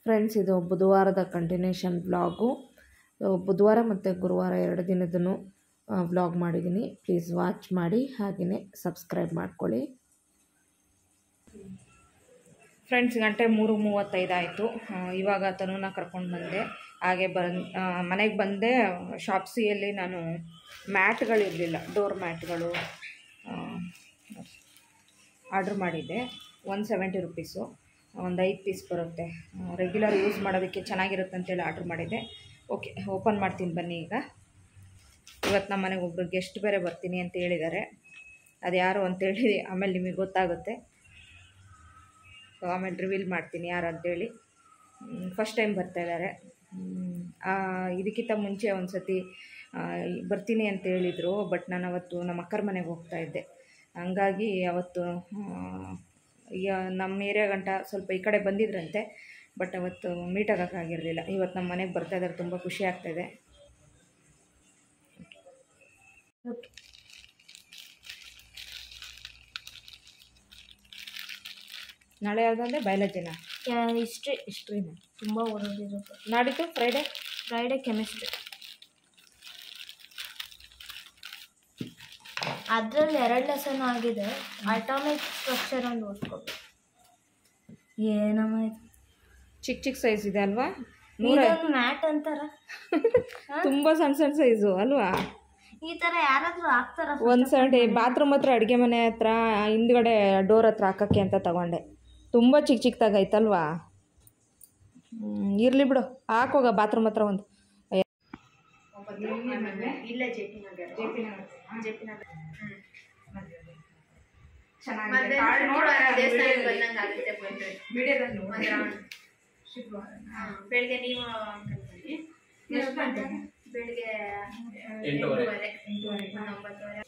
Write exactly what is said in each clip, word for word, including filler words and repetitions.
Friends, ಇದು ಬುಧವಾರದ continuation vlog. ಬುಧವಾರ ಮತ್ತು ಗುರುವಾರ ಎರಡು ದಿನದೂ ವ್ಲಾಗ್ ಮಾಡಿದ್ದೀನಿ. ಪ್ಲೀಸ್ ವಾಚ್ ಮಾಡಿ, ಹಾಗೆಯೇ ಸಬ್ಸ್ಕ್ರೈಬ್ ಮಾಡ್ಕೊಳ್ಳಿ. ಫ್ರೆಂಡ್ಸ್, ಗಂಟೆ ಮೂರು ಮೂವತ್ತೈದು ಆಯಿತು. ಇವಾಗ ತನುನ ಕರ್ಕೊಂಡು ಬಂದೆ. ಹಾಗೆ ಬಂದು ಮನೆಗೆ ಬಂದೆ. ಶಾಪ್ಸಿಯಲ್ಲಿ ನಾನು ಮ್ಯಾಟ್ಗಳಿರಲಿಲ್ಲ, ಡೋರ್ ಮ್ಯಾಟ್ಗಳು ಆರ್ಡ್ರ್ ಮಾಡಿದ್ದೆ. ಒನ್ ಸೆವೆಂಟಿ ರುಪೀಸು, ಒಂದು ಐದು ಪೀಸ್ ಬರುತ್ತೆ. ರೆಗ್ಯುಲರ್ ಯೂಸ್ ಮಾಡೋದಕ್ಕೆ ಚೆನ್ನಾಗಿರುತ್ತೆ ಅಂತೇಳಿ ಆರ್ಡ್ರ್ ಮಾಡಿದ್ದೆ. ಓಕೆ, ಓಪನ್ ಮಾಡ್ತೀನಿ ಬನ್ನಿ. ಈಗ ಇವತ್ತು ನಮ್ಮ ಮನೆಗೆ ಒಬ್ಬರು ಗೆಸ್ಟ್ ಬೇರೆ ಬರ್ತೀನಿ ಅಂತ ಹೇಳಿದ್ದಾರೆ. ಅದು ಯಾರು ಅಂತೇಳಿ ಆಮೇಲೆ ನಿಮಗೆ ಗೊತ್ತಾಗುತ್ತೆ. ಸೊ ಆಮೇಲೆ ರಿವೀಲ್ ಮಾಡ್ತೀನಿ ಯಾರು ಅಂತೇಳಿ. ಫಸ್ಟ್ ಟೈಮ್ ಬರ್ತಾಯಿದ್ದಾರೆ. ಇದಕ್ಕಿಂತ ಮುಂಚೆ ಒಂದು ಸತಿ ಬರ್ತೀನಿ ಅಂತ ಹೇಳಿದರು. ಬಟ್ ನಾನು ಅವತ್ತು ನಮ್ಮ ಅಕ್ಕರ ಮನೆಗೆ ಹೋಗ್ತಾಯಿದ್ದೆ. ಹಂಗಾಗಿ ಅವತ್ತು ಈಗ ನಮ್ಮ ಏರಿಯಾ ಗಂಟ ಸ್ವಲ್ಪ ಈ ಕಡೆ ಬಂದಿದ್ರಂತೆ. ಬಟ್ ಅವತ್ತು ಮೀಟ್ ಆಗೋಕ್ಕಾಗಿರಲಿಲ್ಲ. ಇವತ್ತು ನಮ್ಮ ಮನೆಗೆ ಬರ್ತಾಯಿದ್ದಾರೆ. ತುಂಬ ಖುಷಿ ಆಗ್ತಾಯಿದೆ. ನಾಳೆ ಯಾವುದಂದರೆ ಬಯಾಲಜಿನ, ಹಿಸ್ಟ್ರಿ ಹಿಸ್ಟ್ರಿನ ತುಂಬ ಓದೋದಿರುತ್ತೆ. ನಾಡಿದ್ದು ಫ್ರೈಡೇ ಫ್ರೈಡೇ ಕೆಮಿಸ್ಟ್ರಿ. ಅದರಲ್ಲಿ ಎರಡು ಲೆಸನ್ ಆಗಿದೆ. ಅಟಾಮಿಕ್ ಸ್ಟ್ರಕ್ಚರ್ ಒಂದು ಓದ್ಕೋಬೇಕು. ಏನಮ್ಮ ಇದು ಚಿಕ್ಕ ಚಿಕ್ಕ ಸೈಜ್ ಇದೆ ಅಲ್ವಾ? ಇದೊಂದು ಮ್ಯಾಟ್ ಅಂತಾರ. ತುಂಬ ಸಣ್ಣ ಸಣ್ಣ ಸೈಜು ಅಲ್ವಾ? ಈ ಥರ ಯಾರಾದರೂ ಹಾಕ್ತಾರ? ಒಂದು ಸೈಡ್ ಬಾತ್ರೂಮ್ ಹತ್ರ, ಅಡುಗೆ ಮನೆ ಹತ್ರ, ಹಿಂದ್ಗಡೆ ಡೋರ್ ಹತ್ರ ಹಾಕೋಕ್ಕೆ ಅಂತ ತಗೊಂಡೆ. ತುಂಬ ಚಿಕ್ಕ ಚಿಕ್ಕದಾಗೈತಲ್ವಾ? ಇರಲಿ ಬಿಡು, ಹಾಕೋಗ ಬಾತ್ರೂಮ್ ಹತ್ರ ಒಂದು. ಇಲ್ಲ, J P Nagar. J P Nagar J P Nagar ಬೆಳಿಗ್ಗೆ ನೀವು ಬೆಳಿಗ್ಗೆ ಎಂಟೂವರೆ ಒಂಬತ್ತುವರೆ.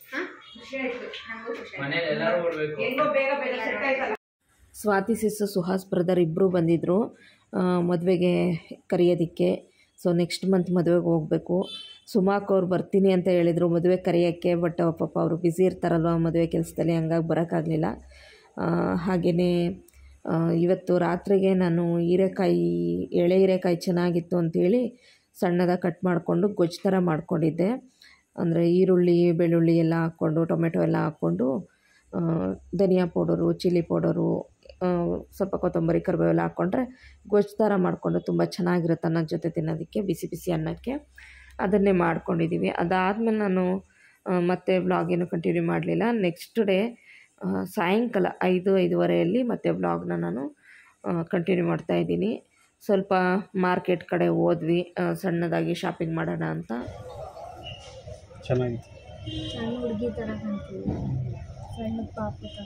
ಸ್ವಾತಿ ಸಿಸ್ಟರ್, ಸುಹಾಸ್ ಬ್ರದರ್ ಇಬ್ಬರು ಬಂದಿದ್ದರು ಮದುವೆಗೆ ಕರೆಯೋದಕ್ಕೆ. ಸೊ ನೆಕ್ಸ್ಟ್ ಮಂತ್ ಮದುವೆಗೆ ಹೋಗಬೇಕು. ಸುಮಾಕ್ ಅವ್ರು ಬರ್ತೀನಿ ಅಂತ ಹೇಳಿದರು ಮದುವೆ ಕರೆಯೋಕ್ಕೆ. ಬಟ್ ಪಾಪ ಅವರು ಬ್ಯುಸಿ ಇರ್ತಾರಲ್ವ ಮದುವೆ ಕೆಲಸದಲ್ಲಿ, ಹಂಗಾಗಿ ಬರೋಕ್ಕಾಗಲಿಲ್ಲ. ಹಾಗೆಯೇ ಇವತ್ತು ರಾತ್ರಿಗೆ ನಾನು ಹೀರೆಕಾಯಿ, ಎಳೆ ಹೀರೆಕಾಯಿ ಚೆನ್ನಾಗಿತ್ತು ಅಂಥೇಳಿ ಸಣ್ಣದಾಗಿ ಕಟ್ ಮಾಡಿಕೊಂಡು ಗೊಜ್ಜು ಥರ ಮಾಡ್ಕೊಂಡಿದ್ದೆ. ಅಂದರೆ ಈರುಳ್ಳಿ, ಬೆಳ್ಳುಳ್ಳಿ ಎಲ್ಲ ಹಾಕ್ಕೊಂಡು, ಟೊಮೆಟೊ ಎಲ್ಲ ಹಾಕ್ಕೊಂಡು, ಧನಿಯಾ ಪೌಡರು, ಚಿಲ್ಲಿ ಪೌಡರು, ಸ್ವಲ್ಪ ಕೊತ್ತಂಬರಿ, ಕರಿಬೇವೆಲ್ಲ ಹಾಕ್ಕೊಂಡ್ರೆ ಗೊಜ್ಜು ಥರ ಮಾಡಿಕೊಂಡು ತುಂಬ ಚೆನ್ನಾಗಿರುತ್ತೆ ಅನ್ನದ ಜೊತೆ ತಿನ್ನೋದಕ್ಕೆ, ಬಿಸಿ ಬಿಸಿ ಅನ್ನಕ್ಕೆ. ಅದನ್ನೇ ಮಾಡ್ಕೊಂಡಿದ್ದೀವಿ. ಅದಾದಮೇಲೆ ನಾನು ಮತ್ತೆ ವ್ಲಾಗೇನು ಕಂಟಿನ್ಯೂ ಮಾಡಲಿಲ್ಲ. ನೆಕ್ಸ್ಟ್ ಡೇ ಸಾಯಂಕಾಲ ಐದು ಐದುವರೆಯಲ್ಲಿ ಮತ್ತೆ ವ್ಲಾಗ್ನ ನಾನು ಕಂಟಿನ್ಯೂ ಮಾಡ್ತಾಯಿದ್ದೀನಿ. ಸ್ವಲ್ಪ ಮಾರ್ಕೆಟ್ ಕಡೆ ಹೋದ್ವಿ, ಸಣ್ಣದಾಗಿ ಶಾಪಿಂಗ್ ಮಾಡೋಣ ಅಂತ. ಚೆನ್ನಾಗಿತ್ತು. ಸಣ್ಣ ಹುಡುಗಿ ಥರ ಕಾಣ್ತೀವಿ, ಸಣ್ಣ ಪಾಪು ಥರ.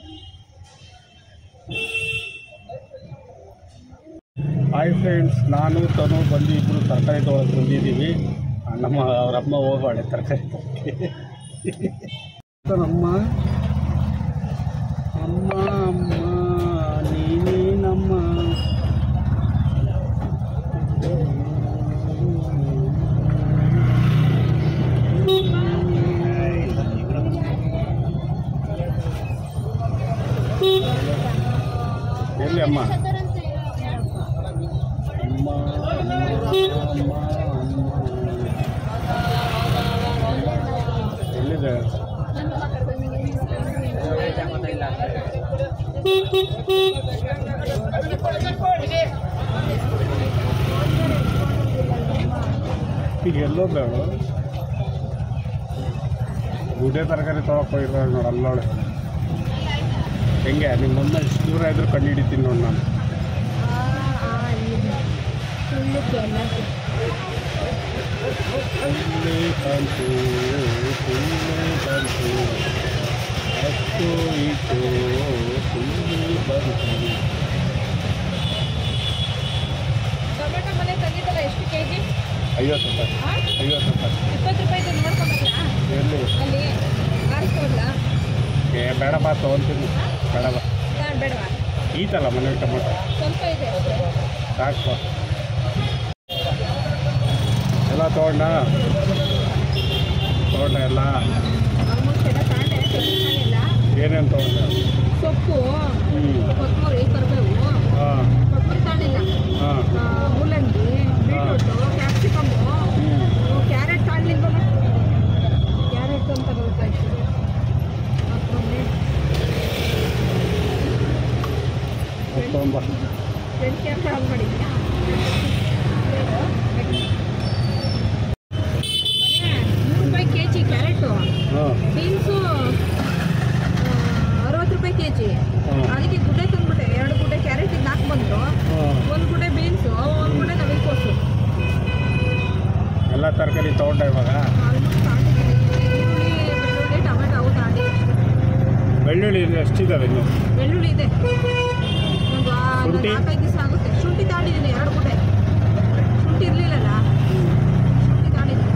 ಹಾಯ್ ಫ್ರೆಂಡ್ಸ್, ನಾನು ತನು ಬಂದು ಇಬ್ಬರು ತರಕಾರಿ ತೊಗೊಳಕ್ಕೆ ಬಂದಿದ್ದೀವಿ. ನಮ್ಮ ಅವರಮ್ಮ ಹೋಗೋಳೆ ತರಕಾರಿ ತರಕ್ಕೆ. ನಮ್ಮ ಅಮ್ಮ ಅಮ್ಮ ನೀನೇ ನಮ್ಮ ಎಲ್ಲಿ ಅಮ್ಮ? ಅಮ್ಮ ಅಮ್ಮ ಎಲ್ಲಿದೆ? ಈಗ ಎಲ್ಲೋ ಬೇಡ, ಗುಡ್ಡೆ ತರಕಾರಿ ತೊಗೊಳಕ್ಕೆ ಹೋಗಿರೋ ನೋಡಿ ಅಲ್ಲೋಳೆ. ಹೆಂಗೆ ನಿಮ್ಮನ್ನ ಇಷ್ಟು ದೂರ ಇದ್ರೂ ಕಂಡು ಹಿಡಿತೀನಿ ನೋಡಿ ನಾನು. ಹುಲ್ಲೆ ಬಂತು, ಹುಲ್ಲೆ ಬಂತು, ಅಷ್ಟು ಇಟ್ಟು ಹುಲ್ಲೆ ಬಂತು. ಟೊಮೆಟೊ ಮನೆ ತಂದಿದ್ದಲ್ಲ, ಎಷ್ಟು ಕೆ ಜಿ? ಐವತ್ತು ರೂಪಾಯಿ. ಐವತ್ತು ರೂಪಾಯಿ. ಇಪ್ಪತ್ತು ರೂಪಾಯಿದು ನೋಡ್ಕೊಂಬಲ್ಲ ಎಲ್ಲಿ? ಅಲ್ಲಿ ಆರಿಸ್ಕೊಡ್ಲಾ? ಏ ಬೇಡ ಬಾ, ತೊಗೊಳ್ತೀನಿ. ಬೇಡ ಬಾ, ಬೇಡವಾ? ಈತಲ್ಲ ಮನೆ ಟೊಮೆಟೊ ಸ್ವಲ್ಪ ಇದೆ, ಸಾಕು. ಎಲ್ಲ ತೊಗೊಂಡ ತೊಗೊಂಡ ಎಲ್ಲ ಆಲ್ಮೋಸ್ಟ್ ಎಲ್ಲ ತಾಂಡೆ, ತೆಂಗಿನಕಾಯಿಲ್ಲ, ಏನೇನು ತೊಗೊಂಡ? ಸೊಪ್ಪು, ಹ್ಞೂ, ಕೊತ್ತಂಬರಿ, ಕರಿಬೇವು, ಹಾಂ, ಕೊತ್ತಂಬರಿ ತಾಂಡಿಲ್ಲ, ಹಾಂ, ತೊಗೊಂಬ. ಫ್ರಂಟ್ ಕ್ಯಾಮ್ರಾ ಆನ್ ಮಾಡಿದ್ಯಾ? ನೂರು ರೂಪಾಯಿ ಕೆ ಜಿ ಕ್ಯಾರೆಟು, ಬೀನ್ಸು ಅರವತ್ತು ರೂಪಾಯಿ ಕೆ ಜಿ. ಅದಕ್ಕೆ ಗುಡ್ಡೆ ತಂದ್ಬಿಟ್ಟೆ, ಎರಡು ಗುಡ್ಡೆ ಕ್ಯಾರೆಟಿಗೆ ನಾಲ್ಕು ಬಂದು, ಒಂದು ಗುಡ್ಡೆ ಬೀನ್ಸು, ಒಂದು ಗುಡ್ಡೆ ನವಿಲುಕೋಸು, ಎಲ್ಲ ತರಕಾರಿ ತೊಗೊಂಡೆ ಇವಾಗ. ಬೆಳ್ಳುಳ್ಳಿ ಟೊಮೆಟೊ ಅವು ತಾಂಡಿ. ಬೆಳ್ಳುಳ್ಳಿ ಎಷ್ಟಿದ್ದಾವೆ ಇನ್ನು? ಬೆಳ್ಳುಳ್ಳಿ ಇದೆ ಒಂದು ನಾಲ್ಕೈದು ದಿವಸ ಆಗುತ್ತೆ. ಶುಂಠಿ ತಾಂಡಿದ್ದೀನಿ ಎರಡು ಗುಡ್ಡೆ, ಶುಂಠಿ ಇರಲಿಲ್ಲಲ್ಲ, ಶುಂಠಿ ತಾಂಡಿದ್ದೀನಿ.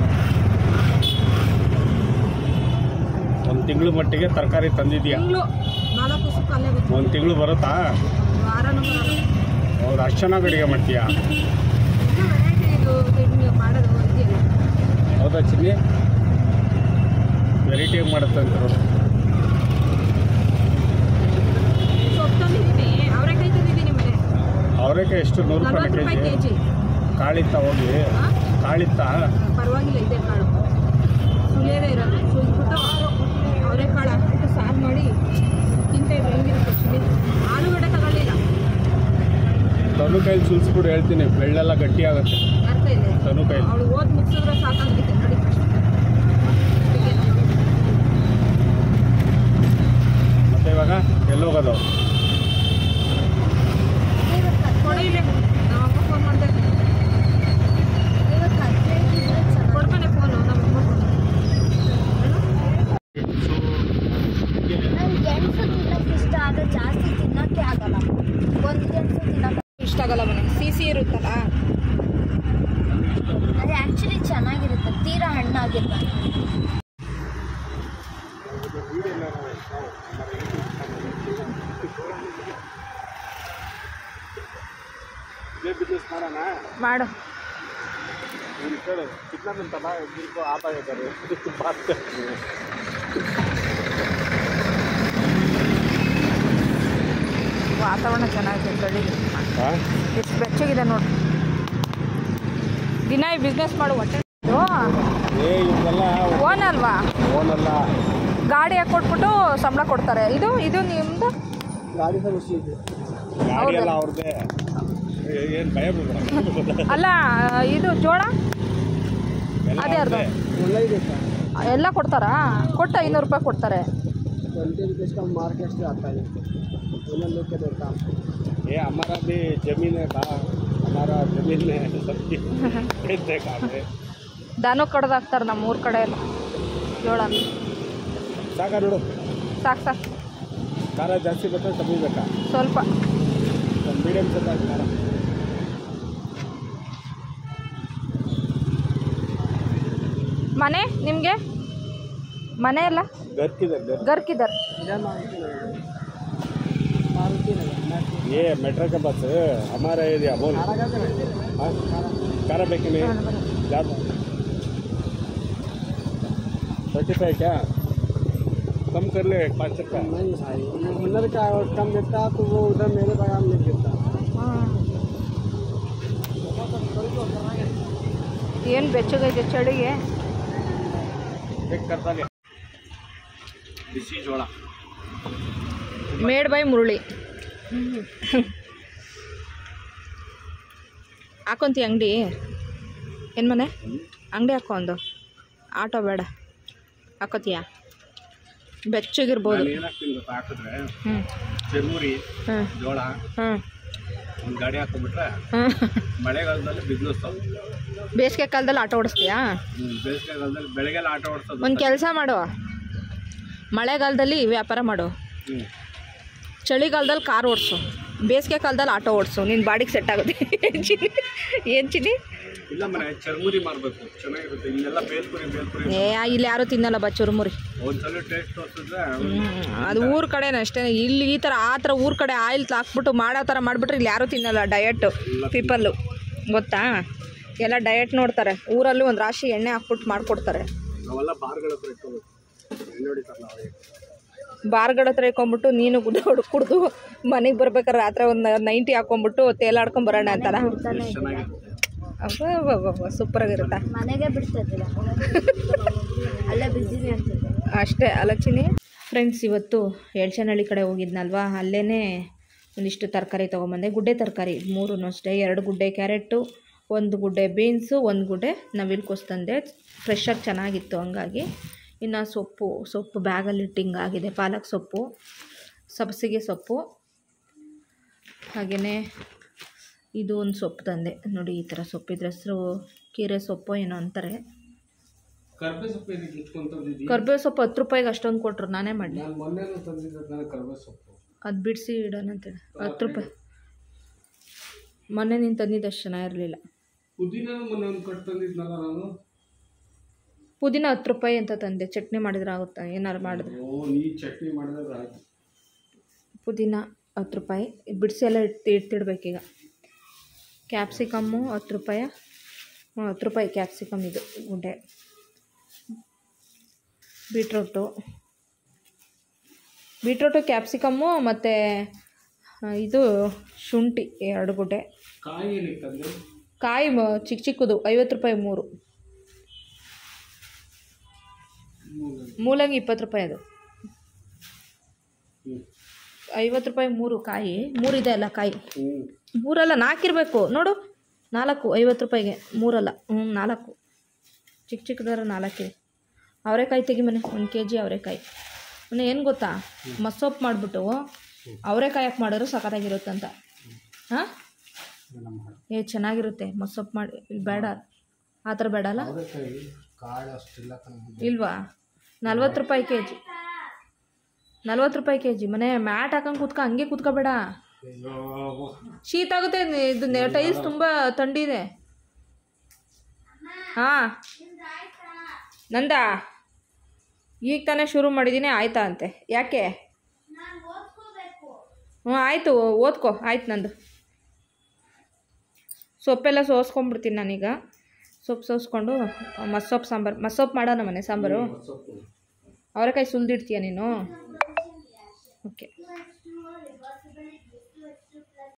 ಒಂದು ತಿಂಗಳು ಮಟ್ಟಿಗೆ ತರಕಾರಿ ತಂದಿದ್ಯಾ? ತಿಂಗಳು ನಾಲ್ಕು ದಿವಸಕ್ಕೆ ಅಲ್ಲೇ ಗೊತ್ತು. ಒಂದು ತಿಂಗಳು ಬರುತ್ತಾ? ವಾರನೂ ಬರೋಲ್ಲ. ಹೌದು, ಅಷ್ಟು ಚೆನ್ನಾಗಿ ಅಡುಗೆ ಮಾಡ್ತೀಯಾ? ವೆರೈಟಿ ಇದು ತಿಂಡಿ ಮಾಡೋದು ಇದೆಯಲ್ಲ. ಹೌದಾ ಚಿನ್ನಿ? ವೆರೈಟಿಯಾಗಿ ಮಾಡುತ್ತೆ ಅಂತ ನೋಡಿ. ಸೊಪ್ಪು ತಂದಿದ್ದೀನಿ, ಅವರೆಕಾಯಿ ತಂದಿದ್ದೀನಿ ಮನೆ. ಅವರೆಕಾಯಿ ಎಷ್ಟು? ನೂರು ರೂಪಾಯಿ ನಲ್ವತ್ತು ರೂಪಾಯಿ ಕೆ ಜಿ. ಕಾಳಿತ್ತ ಹೋಗಿ? ಕಾಳಿತ್ತ? ಪರವಾಗಿಲ್ಲ, ಇದೆ ಕಾಳು, ಸುಲಿಯೋದೇ ಇರೋದು. ಸುಲಿದ್ಬಿಟ್ಟು ಅವರೆಕಾಳು ಹಾಕ್ಬಿಟ್ಟು ಸಾರು ಮಾಡಿ ತಿಂತ ಇದ್ರೆ ಹೆಂಗಿರುತ್ತೆ ಚಿಲ್ಲಿ. ಆಲೂಗಡ್ಡೆ ತಗೊಳ್ಳಿಲ್ಲ. ತನು ಕೈಲಿ ಸುಲಿಸ್ಬಿಟ್ಟು ಹೇಳ್ತೀನಿ, ಬೆಳ್ಳೆಲ್ಲ ಗಟ್ಟಿ ಆಗುತ್ತೆ. ಅರ್ಥ ಇದೆ. ತನು ಕೈಲಿ ಅವಳು ಓದ್ ಮುಗಿಸಿದ್ರೆ ಸಾಕಾಗುತ್ತೆ ನೋಡಿ. ಮತ್ತೆ ಇವಾಗ ಎಲ್ಲೋಗೋದು? ಕೊಡಿಲೆ ನಮ್ಮ ಅಪ್ಪ ಫೋನ್ ಮಾಡಿದೆ, ಕೊಡ್ತಾನೆ ಫೋನು ನಮ್ಮ ಅಮ್ಮ. ನನಗೆ ಗೆಣಸು ತಿನ್ನಕ್ಕೆ ಇಷ್ಟ ಆಗ, ಜಾಸ್ತಿ ತಿನ್ನಕ್ಕೆ ಆಗಲ್ಲ. ಒಂದು ಗೆಣಸು ತಿನ್ನಕ್ಕೆ ಇಷ್ಟ ಆಗಲ್ಲ ಮನೆ, ಸಿಸಿ ಇರುತ್ತಲ್ಲ. ಅದು ಆ್ಯಕ್ಚುಲಿ ಚೆನ್ನಾಗಿರುತ್ತೆ, ತೀರಾ ಹಣ್ಣಾಗಿರ್ಬಾರ್ದು. ಮಾಡು. ವಾತಾವರಣ ಚೆನ್ನಾಗಿದೆ, ಬೆಳಿಗ್ಗೆ ಎಷ್ಟು ಬೆಚ್ಚಗಿದೆ ನೋಡಿ. ದಿನ ಈ ಬಿಸ್ನೆಸ್ ಮಾಡು, ಹೊಟ್ಟೆ ಓನ್ ಅಲ್ವಾ? ಓನಲ್ಲ, ಗಾಡಿ ಹಾಕಿ ಕೊಟ್ಬಿಟ್ಟು ಸಂಬಳ ಕೊಡ್ತಾರೆ. ಇದು ಇದು ನಿಮ್ದು ಗಾಡಿ ಗಾಡಿ ಎಲ್ಲ ಅವ್ರದ್ದೇ. ಏನು ಭಯ ಅಲ್ಲ, ಇದು ಜೋಳ ಅದೇ ಅರ್ಧ ಎಲ್ಲ ಕೊಡ್ತಾರಾ? ಕೊಟ್ಟು ಐನೂರು ರೂಪಾಯಿ ಕೊಡ್ತಾರೆ. ये हमारा भी जमीन है था, हमारा जमीन में सब्जी बेचते खाते. ದಾನು ಕಡ್ದು ಹಾಕ್ತಾರೆ ನಮ್ಮ ಊರ ಕಡೆ ಎಲ್ಲ ಜೋಳ. ಸಾಕ ನೋಡು, ಸಾಕು ಸಾಕು. ಖಾರ ಜಾಸ್ತಿ ಬೇಕಾ ಕಮ್ಮಿ ಬೇಕಾ? ಸ್ವಲ್ಪ ಮೀಡಿಯಮ್ ಸ್ವಲ್ಪ ಖಾರ. ಮನೆ ನಿಮಗೆ ಮನೆ ಎಲ್ಲ ಗರ್ಕಿದ್ದಾರೆ ಗರ್ಕಿದ್ದಾರೆ. ये मेट्रो का बस हमारा एरिया बोल. कार बैक में ज़्यादा थर्टी फाइव क्या कम कर ले? पाँच रुपये नहीं भाई, हुनर का कम देता तो वो उधर मेरे बगान में देता. ಏನು ಬೆಚ್ಚಗೈತೆ ಚಳಿಗೆ. ಬಿಸಿ ಜೋಳ ಮೇಡ್ ಬೈ ಮುರುಳಿ. ಹಾಕೊಂತಿ ಅಂಗಡಿ? ಏನು ಮನೆ ಅಂಗಡಿ ಹಾಕೋ, ಒಂದು ಆಟೋ ಬೇಡ, ಹಾಕೋತೀಯಾ? ಬೆಚ್ಚಗಿರ್ಬೋದು. ಏನಾಗ್ತೀನಿ ಗೊತ್ತಾ ಹಾಕಿದ್ರೆ? ಹ್ಞೂ ಚರ್ಮುರಿ ಹ್ಞೂ ಜೋಳ ಹ್ಞೂ ಒಂದು ಗಾಡಿ ಹಾಕೊಂಡ್ಬಿಟ್ರೆ ಹ್ಞೂ ಮಳೆಗಾಲದಲ್ಲಿ ಬಿಸ್ನೆಸ್. ಬೇಸಿಗೆ ಕಾಲದಲ್ಲಿ ಆಟೋ ಓಡಿಸ್ತೀಯಾ? ಬೇಸಿಗೆಗಾಲದಲ್ಲಿ ಬೆಳಗ್ಗೆಲ್ಲ ಆಟೋ ಓಡಿಸೋದು. ಒಂದು ಕೆಲಸ ಮಾಡು, ಮಳೆಗಾಲದಲ್ಲಿ ವ್ಯಾಪಾರ ಮಾಡು, ಹ್ಞೂ ಚಳಿಗಾಲದಲ್ಲಿ ಕಾರ್ ಓಡಿಸು, ಬೇಸಿಗೆ ಕಾಲದಲ್ಲಿ ಆಟೋ ಓಡಿಸು, ನಿನ್ನ ಬಾಡಿಗೆ ಸೆಟ್ ಆಗುತ್ತೆ. ಚಿನಿ ಏನು ಚಿನಿ? ಇಲ್ಲ ಮನೆ ಚರ್ಮುರಿ ಮಾರಬೇಕು, ಚೆನ್ನಾಗಿರುತ್ತೆ. ಇಲ್ಲೆಲ್ಲ ಬೇಲ್ಪುರಿ ಬೇಲ್ಪುರಿ ಏ ಇಲ್ಲಿ ಯಾರೂ ತಿನ್ನಲ್ಲ ಬಾ ಚುರುಮುರಿ. ಒಂದ್ಸಲ ಟೇಸ್ಟ್ ತೋರಿಸಿದ್ರೆ ಅದು ಊರ ಕಡೆನೇ ಅಷ್ಟೇ. ಇಲ್ಲಿ ಈ ಥರ ಆ ಥರ ಊರ ಕಡೆ ಆಯಿಲ್ ಹಾಕ್ಬಿಟ್ಟು ಮಾಡೋ ಥರ ಮಾಡಿಬಿಟ್ರೆ ಇಲ್ಲಿ ಯಾರೂ ತಿನ್ನಲ್ಲ. ಡಯಟು ಪೀಪಲ್ಲು ಗೊತ್ತಾ, ಎಲ್ಲ ಡಯಟ್ ನೋಡ್ತಾರೆ. ಊರಲ್ಲೂ ಒಂದು ರಾಶಿ ಎಣ್ಣೆ ಹಾಕ್ಬಿಟ್ಟು ಮಾಡಿಕೊಡ್ತಾರೆ. ನಾವೆಲ್ಲ ಬಾರ್ಗಳ ಹತ್ರ ಇಟ್ಕೋಬೇಕು, ಎಣ್ಣೆ ಹೊಡಿತಾರಲ್ಲ ಅವರಿಗೆ. ಬಾರ್ಗಳ ಹತ್ರ ಇಟ್ಕೊಂಡ್ಬಿಟ್ಟು ನೀನು ಗುಡ್ಡ ಹೊಡ್ ಕುಡ್ದು ಮನೆಗೆ ಬರ್ಬೇಕಾದ್ರೆ ರಾತ್ರಿ ಒಂದು ನೈಂಟಿ ಹಾಕೊಂಡ್ಬಿಟ್ಟು ತೇಲಾಡ್ಕೊಂಡು ಬರೋಣ ಅಂತಾರ. ಸೂಪರಾಗಿರುತ್ತಾ? ಮನೆಗೆ ಬಿಡ್ತಿದ್ದಿಲ್ಲ, ಅಲ್ಲೇ ಬಿಸಿನೇ ಅಂತಿದ್ದೆ ಅಷ್ಟೇ ಅಲಚಿನಿ. ಫ್ರೆಂಡ್ಸ್, ಇವತ್ತು ಎಳ್ಚನಹಳ್ಳಿ ಕಡೆ ಹೋಗಿದ್ನಲ್ವಾ, ಅಲ್ಲೇ ಒಂದಿಷ್ಟು ತರಕಾರಿ ತೊಗೊಂಬಂದೆ, ಗುಡ್ಡೆ ತರಕಾರಿ ಮೂರೂ ಅಷ್ಟೇ. ಎರಡು ಗುಡ್ಡೆ ಕ್ಯಾರೆಟು, ಒಂದು ಗುಡ್ಡೆ ಬೀನ್ಸು, ಒಂದು ಗುಡ್ಡೆ ನವಿಲುಕೋಸು ತಂದೆ. ಫ್ರೆಶ್ಶಾಗಿ ಚೆನ್ನಾಗಿತ್ತು ಹಂಗಾಗಿ. ಇನ್ನು ಸೊಪ್ಪು ಸೊಪ್ಪು ಬ್ಯಾಗಲ್ಲಿ ಇಟ್ಟು ಹಿಂಗಾಗಿದೆ. ಪಾಲಕ್ ಸೊಪ್ಪು, ಸಬ್ಬಸಿಗೆ ಸೊಪ್ಪು, ಹಾಗೆಯೇ ಇದು ಒಂದು ಸೊಪ್ಪು ತಂದೆ ನೋಡಿ. ಈ ಥರ ಸೊಪ್ಪು, ಇದ್ರ ಹೆಸರು ಕೀರೆ ಸೊಪ್ಪು ಏನೋ ಅಂತಾರೆ. ಕರ್ಬೇವು ಸೊಪ್ಪು ಹತ್ತು ರೂಪಾಯಿಗೆ ಅಷ್ಟೊಂದು ಕೊಟ್ಟರು, ನಾನೇ ಮಾಡಲಿ. ಅದು ಬಿಡಿಸಿ ಇಡೋಣ ಅಂತೇಳಿ ಹತ್ತು ರೂಪಾಯಿ. ಮೊನ್ನೆ ನೀನು ತಂದಿದ್ದು ಅಷ್ಟು ಚೆನ್ನಾಗಿರಲಿಲ್ಲ. ಪುದೀನ ಹತ್ತು ರೂಪಾಯಿ ಅಂತ ತಂದೆ. ಚಟ್ನಿ ಮಾಡಿದ್ರೆ ಆಗುತ್ತಾ, ಏನಾರು ಮಾಡಿದ್ರೆ. ಪುದೀನ ಹತ್ತು ರೂಪಾಯಿ ಬಿಡಿಸಿ ಎಲ್ಲ ಇಟ್ಟು ಇಟ್ಟಿಡ್ಬೇಕೀಗ. ಕ್ಯಾಪ್ಸಿಕಮ್ಮು ಹತ್ತು ರೂಪಾಯಿ ಹ್ಞೂ ಹತ್ತು ರೂಪಾಯಿ ಕ್ಯಾಪ್ಸಿಕಮ್ ಇದು ಗುಡ್ಡೆ. ಬೀಟ್ರೋಟು ಬೀಟ್ರೋಟು ಕ್ಯಾಪ್ಸಿಕಮ್ಮು ಮತ್ತು ಇದು ಶುಂಠಿ ಎರಡು ಗುಡ್ಡೆ. ಕಾಯಿ ಚಿಕ್ಕ ಚಿಕ್ಕದು ಐವತ್ತು ರೂಪಾಯಿ ಮೂರು. ಮೂಲಂಗಿ ಇಪ್ಪತ್ತು ರೂಪಾಯಿ, ಅದು ಐವತ್ತು ರೂಪಾಯಿ ಮೂರು ಕಾಯಿ. ಮೂರಿದೆ ಅಲ್ಲ ಕಾಯಿ, ಮೂರಲ್ಲ ನಾಲ್ಕಿರಬೇಕು ನೋಡು. ನಾಲ್ಕು ಐವತ್ತು ರೂಪಾಯಿಗೆ ಮೂರಲ್ಲ, ಹ್ಞೂ ನಾಲ್ಕು. ಚಿಕ್ಕ ಚಿಕ್ಕದಾರ ನಾಲ್ಕಿದೆ. ಅವರೆಕಾಯಿ ತೆಗಿ ಮನೆ, ಒಂದು ಕೆ ಜಿ ಅವರೆಕಾಯಿ. ಮೊನ್ನೆ ಏನು ಗೊತ್ತಾ, ಮಸ್ಸೊಪ್ಪು ಮಾಡಿಬಿಟ್ಟು ಅವರೆಕಾಯಿ ಯಾಕೆ ಮಾಡಿದ್ರು ಸಖತ್ತಾಗಿರುತ್ತಂತ. ಹಾಂ ಏ ಚೆನ್ನಾಗಿರುತ್ತೆ ಮಸ್ಸೊಪ್ಪು ಮಾಡಿ. ಇಲ್ಲಿ ಬೇಡ ಆ ಥರ ಬೇಡ ಅಲ್ಲ, ಇಲ್ವಾ? ನಲ್ವತ್ತು ರೂಪಾಯಿ ಕೆ ಜಿ, ನಲ್ವತ್ತು ರೂಪಾಯಿ ಕೆ ಜಿ. ಮನೆ ಮ್ಯಾಟ್ ಹಾಕೊಂಡು ಕೂತ್ಕ, ಹಂಗೆ ಕೂತ್ಕೋಬೇಡ, ಶೀತ ಆಗುತ್ತೆ. ಇದು ಟೈಲ್ಸ್ ತುಂಬ ಥಂಡಿ ಇದೆ. ಹಾಂ ನಂದಾ ಈಗ ತಾನೇ ಶುರು ಮಾಡಿದ್ದೀನಿ, ಆಯ್ತಾ ಅಂತೆ. ಯಾಕೆ? ಹ್ಞೂ ಆಯಿತು, ಓದ್ಕೊ. ಆಯ್ತು ನಂದು. ಸೊಪ್ಪೆಲ್ಲ ಸೋಸ್ಕೊಂಡ್ಬಿಡ್ತೀನಿ ನಾನೀಗ. ಸೊಪ್ಪು ಸೋಸ್ಕೊಂಡು ಮಸ್ಸೊಪ್ಪು ಸಾಂಬಾರು, ಮಸ್ಸೊಪ್ಪು ಮಾಡೋಣ ಮನೆ ಸಾಂಬಾರು. ಅವರೆಕಾಯಿ ಸುಲಿದಿಡ್ತೀಯ ನೀನು? ಓಕೆ.